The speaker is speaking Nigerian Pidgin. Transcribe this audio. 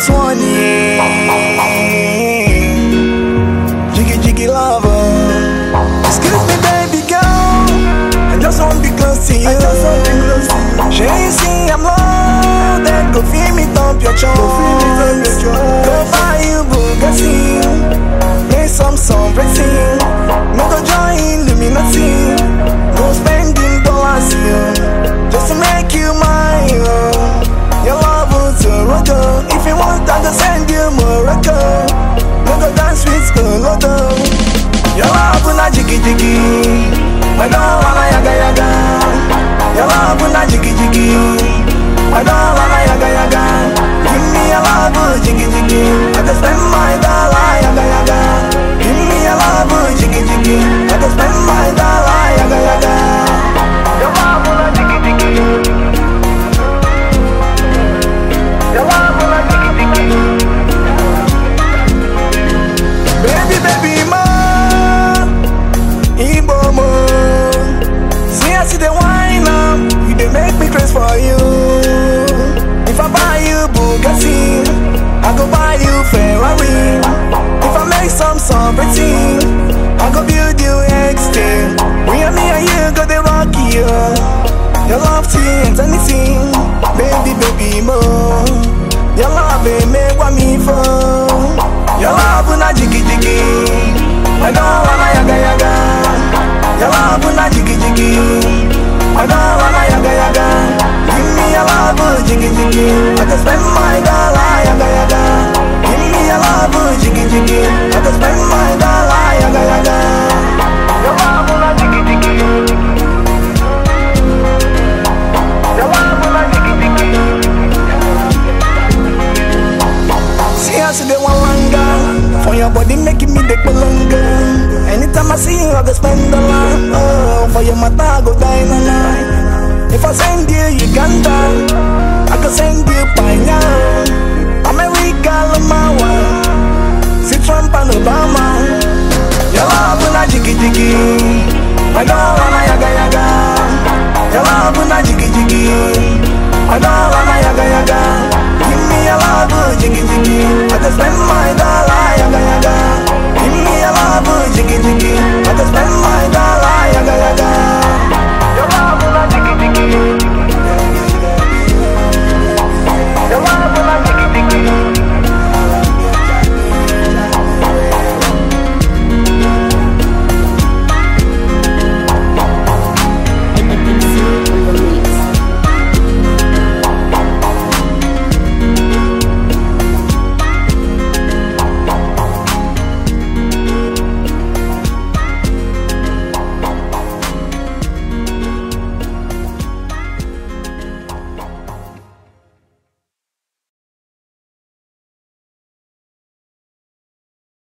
this one, yeah. Jigi Jigi lover, excuse me baby girl, I just want to be close to you. Sure you see I'm loaded, go feel me dump your chunks. Go buy you Bugatti, play some racing. No go join Illuminati, go spending dollars here, just to make you mine. Your love will Toronto, if you want I go send you Morocco. No go dance with Skolodo. Your love will not jiggy jiggy, I don't wanna yaga yaga. Your love will not jiggy jiggy, I don't wanna yaga yaga. Give me your love, jiggy jiggy, I can spend my dollar yaga yaga. Give me your love, jiggy jiggy, I can spend my dollar yaga yaga. Your love will not jiggy jiggy, your love will not jiggy jiggy. Baby, baby, ma, Ibo mo. See I see the wine up, you dey make me crazy for you. If I buy you Bugatti, I go buy you Ferrari. If I make some pretty, I go build you X-Tail. Me and you go the rocky, your love to anything. Baby, baby, mo. Your love ain't make what me for. Your love will not jiggy jiggy, I don't wanna yaga yaga. Your love will not jiggy jiggy, I don't wanna yaga yaga. Give me your love, jiggy jiggy, I can spend my dollar yaga yaga. Give me your love, jiggy jiggy, I can spend my dollar yaga yaga. Your love will not jiggy jiggy, your love will not jiggy jiggy. See I see the one longer, for your body making me the longer. Anytime I see you, I go spend a lot. Oh, for your mata, I go die in a night. If I send you Uganda,